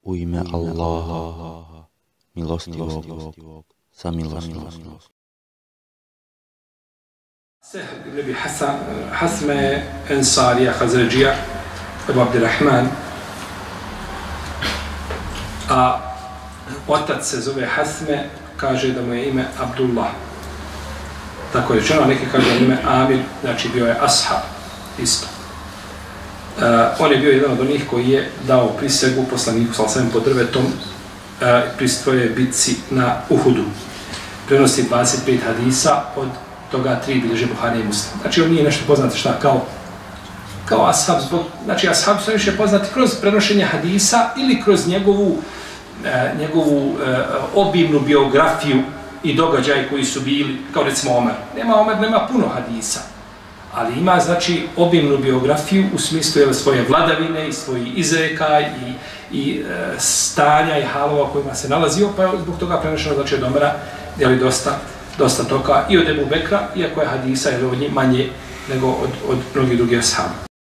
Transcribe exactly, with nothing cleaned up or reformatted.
U ime Allaha, milostivog, samilosnog. Sehl ibn Hasme Ensarija Hazređija Ebu Abdirrahman, a otac se zove Hasme, kaže da mu je ime Abdullah. Tako je rečeno, neki kaže da je ime Amir, znači bio je ashab isto. Uh, on je bio jedan od onih koji je dao prisegu poslaniku sallallahu alejhi ve sellem pod drvetom uh, pri svojoj bitci na Uhudu. Prenosi dvadeset pet hadisa, od toga tri bilježe Buhari i Muslim. Znači on nije nešto poznati šta kao kao ashab, zbog, znači ashab su više poznati kroz prenošenje hadisa ili kroz njegovu, uh, njegovu uh, obimnu biografiju i događaje koji su bili, kao recimo Omer. Nema Omer, nema puno hadisa, ali ima, znači, obimnu biografiju u smislu jel, svoje vladavine i svojih izreka i, i e, stanja i halova u kojima se nalazio, pa je zbog toga prenešeno, znači, od Omera, jel, dosta, dosta toga i od Ebu Bekra, iako je hadisa jel, od njih manje nego od, od mnogih drugih ashaba.